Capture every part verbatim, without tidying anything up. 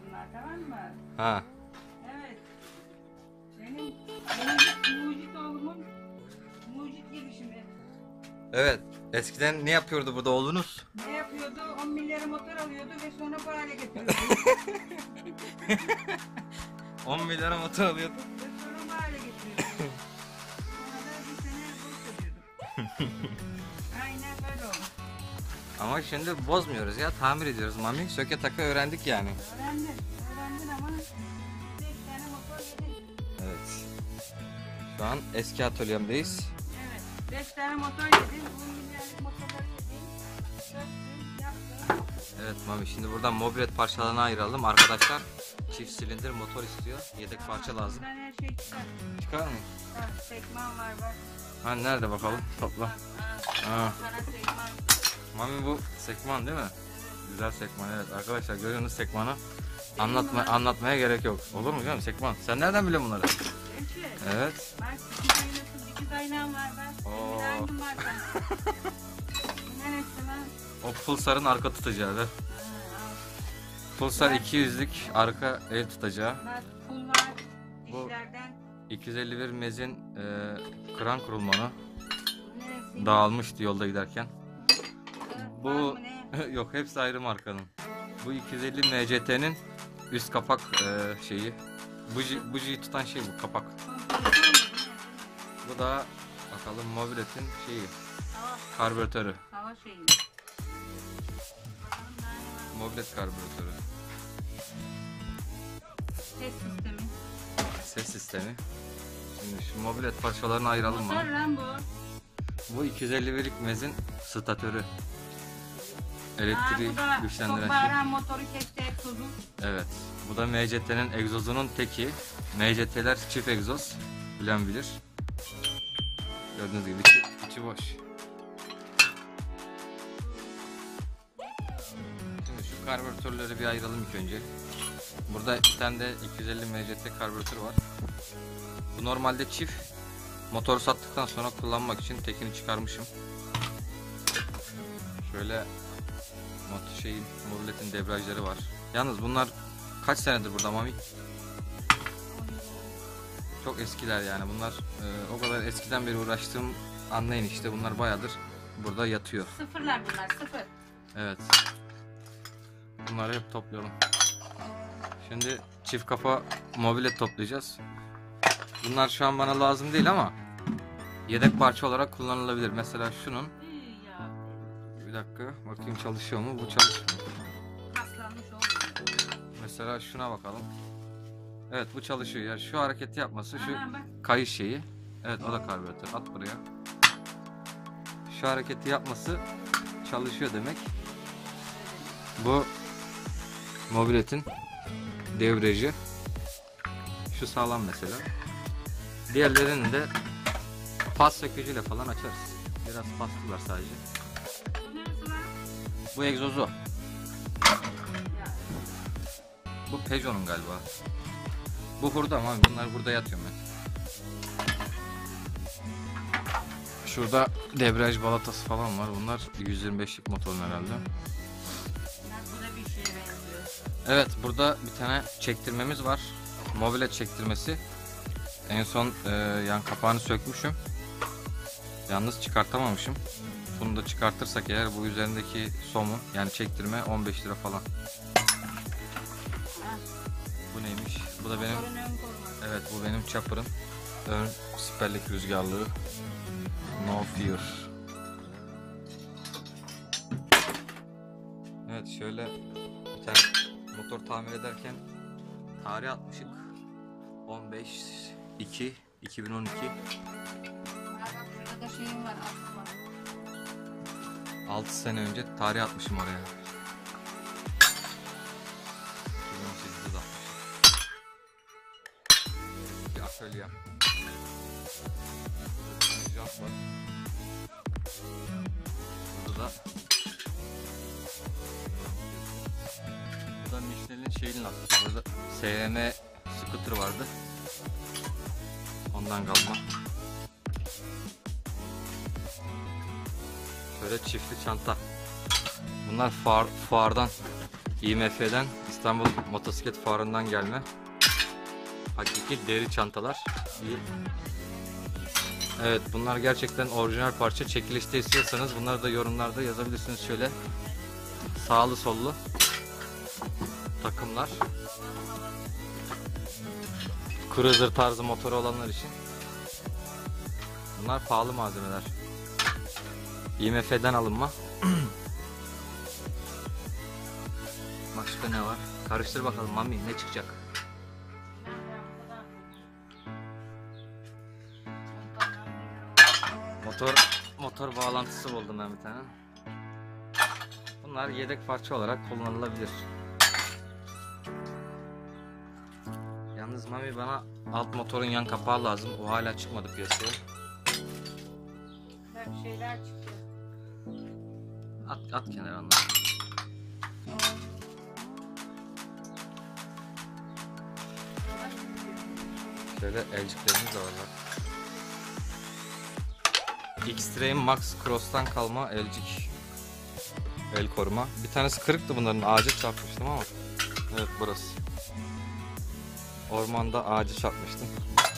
bunlar, tamam mı? Ha. Evet. Benim mucit, mucit oğlumun mucit gelişimi. Evet. Eskiden ne yapıyordu burada oğlunuz? Ne yapıyordu? on milyara motor alıyordu ve sonra bu hale getiriyordu. on milyara motor alıyordu. Ve sonra bu hale getiriyordu. Sonra da bir sene borç ödüyorduk. Aynen böyle oldu. Ama şimdi bozmuyoruz ya, tamir ediyoruz. Mami söke taka öğrendik yani. Öğrendin. Öğrendin ama beş tane motor yedin. Evet. Şu an eski atölyemdeyiz. Evet. beş tane motor yedin. on milyarlık motorları yedin. Söktün, yaptın. Evet Mami, şimdi buradan mobilet parçalarına ayıralım. Arkadaşlar çift silindir motor istiyor. Yedek parça lazım. Buradan her şey çıkar. Çıkar mı? Çıkar. Sekman var bak. Ha nerede bakalım? Topla. Aa, Ha. sana sekman. Mami bu sekman değil mi? Güzel sekman, evet. Arkadaşlar görüyorsunuz sekmanı. Anlatma, anlatmaya gerek yok. Olur mu canım sekman? Sen nereden biliyorsun bunları? Gerçi. Evet. Bak dikiz aynası, dikiz aynam var bak. Oo. Bir aynım var bak. Neresi lan? O Pulsar'ın arka tutacağı da. Ha, al. Pulsar iki yüzlük arka el tutacağı. Bak pul var. Bu- Dişlerden. iki yüz elli bir mezin e, kran kurulmanı. Neresi? Dağılmıştı yolda giderken. Bu. Var Bu mı ne? yok, hepsi ayrı markanın. Bu iki yüz elli M C T'nin üst kapak e, şeyi. Buji, bujiyi tutan şey bu kapak. Bu da bakalım mobiletin şeyi, Hava, karbüratörü. hava şeyi. Mobilet karbüratörü. Ses sistemi. Ses sistemi. Şimdi şu mobilet parçalarını ayıralım Motor mı? lan bu. Bu iki yüz elli birlik mezin statörü. Ha, Elektriği bu da çok güçlendiren şey. bağıran motoru kesti egzozu. Evet. Bu da M C T'nin egzozunun teki. M C T'ler çift egzoz. Bilen bilir. Gördüğünüz gibi içi, içi boş. Şimdi şu karbüratörleri bir ayıralım ilk önce. Burada bir tane de iki yüz elli M C T karbüratör var. Bu normalde çift. Motoru sattıktan sonra kullanmak için tekini çıkarmışım. Şöyle motor şeyin, mobiletin debriyajları var. Yalnız bunlar kaç senedir burada Mami? Çok eskiler yani bunlar. E, o kadar eskiden beri uğraştığım, anlayın işte, bunlar bayağıdır burada yatıyor. Sıfırlar bunlar, sıfır. Evet. Bunları hep toplayalım. Şimdi çift kafa mobilet toplayacağız. Bunlar şu an bana lazım değil ama yedek parça olarak kullanılabilir. Mesela şunun, İyi ya. bir dakika bakayım çalışıyor mu? Bu çalışmıyor. Paslanmış olmuyor. Mesela şuna bakalım. Evet, bu çalışıyor. Yani şu hareketi yapması, şu Aha, bak. kayış şeyi. Evet, o da karbüratör. At buraya. Şu hareketi yapması çalışıyor demek. Bu mobiletin devreci. Şu sağlam mesela. Diğerlerini de pas sökücüyle falan açarız. Biraz paslılar sadece. Bu neresi lan? Bu egzozu. Ya. Bu Peugeot'un galiba. Bu hurda ama bunlar burada yatıyor ben. Şurada debriyaj balatası falan var. Bunlar yüz yirmi beşlik motorun herhalde. Bak bu da bir şeye benziyor. Evet, burada bir tane çektirmemiz var. Mobilet çektirmesi. En son e, yan kapağını sökmüşüm. Yalnız çıkartamamışım. Bunu da çıkartırsak eğer bu üzerindeki somun, yani çektirme on beş lira falan. Ha, Bu neymiş? Bu da benim, motorun ön koruması. evet bu benim chopper'ın ön siperlik rüzgarlığı. No fear. Evet, şöyle bir tane motor tamir ederken tarih atmışık. on beş iki iki bin on iki. Ha, bak şurada da şeyim var, aklı var. altı sene önce tarih atmışım oraya. iki bin on sekizde de atmışım. Bir atölye. Burada bir tane jant var. Burada da Bu da Michelin'in şeyin lastiği. Burada S R M scooter vardı. Ondan kalma. Şöyle çiftli çanta. Bunlar fuar, fuardan, I M F'den İstanbul Motosiklet Fuarı'ndan gelme hakiki deri çantalar. İyi. Evet, bunlar gerçekten orijinal parça. Çekilişte istiyorsanız bunları da yorumlarda yazabilirsiniz. Şöyle sağlı sollu takımlar. Cruiser tarzı motoru olanlar için. Bunlar pahalı malzemeler. I M F'den alınma. Başka ne var? Karıştır bakalım Mami, ne çıkacak? Motor motor bağlantısı buldum ben bir tane. Bunlar yedek parça olarak kullanılabilir. Yalnız Mami, bana alt motorun yan kapağı lazım. O hala çıkmadı piyasaya. Bir şeyler çıktı. At, at kenara onları. Şöyle elciklerimiz de var bak. X-Treme Max Cross'tan kalma elcik. El koruma. Bir tanesi kırıktı bunların. Ağaca çarpmıştım ama. Evet, burası. Ormanda ağaca çarpmıştım.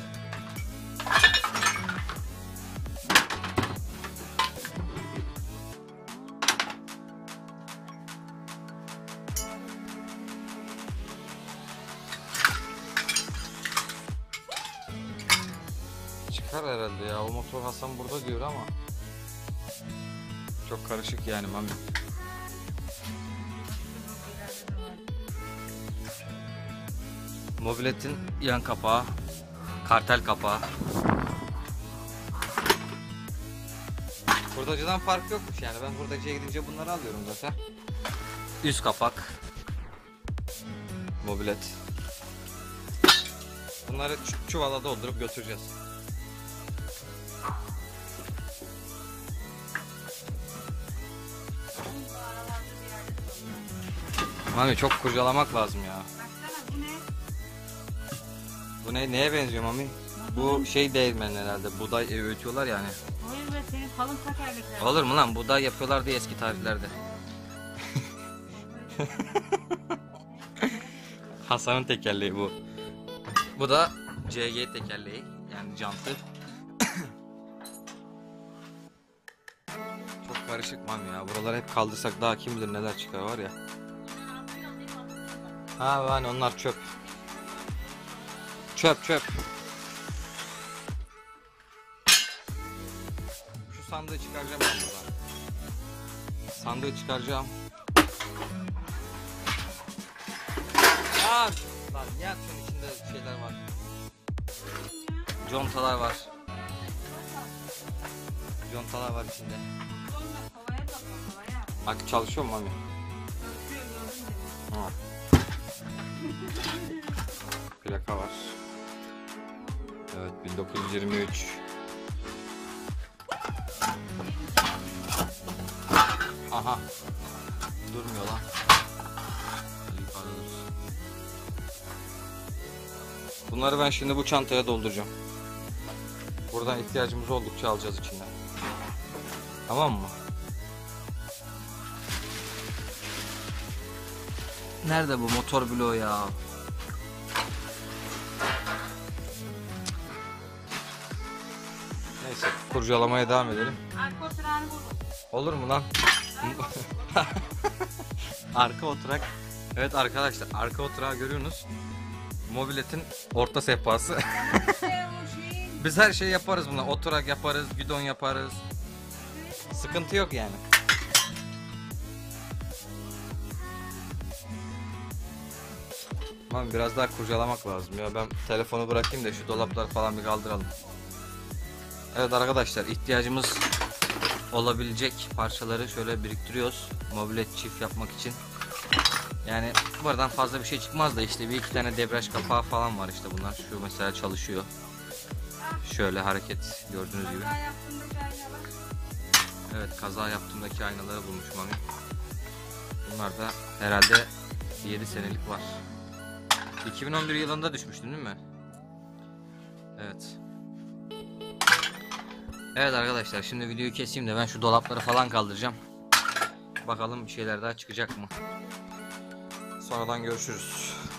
Çıkar herhalde ya. O motor Hasan burada diyor ama çok karışık yani Mami. Mobiletin yan kapağı, kartel kapağı. Hurdacıdan fark yokmuş yani. Ben hurdacıya gidince bunları alıyorum zaten. Üst kapak, mobilet. Bunları ç- çuvala doldurup götüreceğiz. Mami, çok kurcalamak lazım ya. Baksana bu ne? Bu ne, neye benziyor Mami? Bu şey değirmen herhalde. Buğday öğütüyorlar yani. Hayır be, senin kalın tekerlekler. Olur mu lan? Buğday yapıyorlardı eski tarihlerde. Hasan'ın tekerleği bu. Bu da C G tekerleği. Yani jantı. Çok karışık Mami ya. Buraları hep kaldırsak daha kim bilir neler çıkar var ya. Ha yani onlar çöp. Çöp çöp. Şu sandığı çıkaracağım ben buradan. Sandığı çıkaracağım. Aa, lan ya, şunun içinde şeyler var. Contalar var. Contalar var içinde. Havaya takıyor, havaya. Bak, çalışıyor mu Mami? Ölçüyor, gördün mü? Ha. Plaka var. Evet, bin dokuz yüz yirmi üç. Aha. Durmuyor lan. Yukarıda dursun. Bunları ben şimdi bu çantaya dolduracağım. Buradan ihtiyacımız oldukça alacağız içinden. Tamam mı? Nerede bu motor bloğu ya? Neyse, kurcalamaya devam edelim. Arka oturağını buldum. Olur mu lan? Arka oturak. Evet arkadaşlar, arka oturağı görüyorsunuz. Mobiletin orta sehpası. Biz her şeyi yaparız buna. Oturak yaparız, gidon yaparız. Sıkıntı yok yani. Tamam, biraz daha kurcalamak lazım ya. Ben telefonu bırakayım da şu dolapları falan bir kaldıralım. Evet arkadaşlar, ihtiyacımız olabilecek parçaları şöyle biriktiriyoruz. Mobilet çift yapmak için. Yani buradan fazla bir şey çıkmaz da işte bir iki tane debriyaj kapağı falan var işte bunlar. Şu mesela çalışıyor. Şöyle hareket gördüğünüz gibi. Kaza yaptığındaki aynalar. Evet, kaza yaptığımdaki aynaları bulmuş Mami. Bunlar da herhalde yedi senelik var. iki bin on bir yılında düşmüştün değil mi? Evet. Evet arkadaşlar, şimdi videoyu keseyim de ben şu dolapları falan kaldıracağım. Bakalım bir şeyler daha çıkacak mı? Sonradan görüşürüz.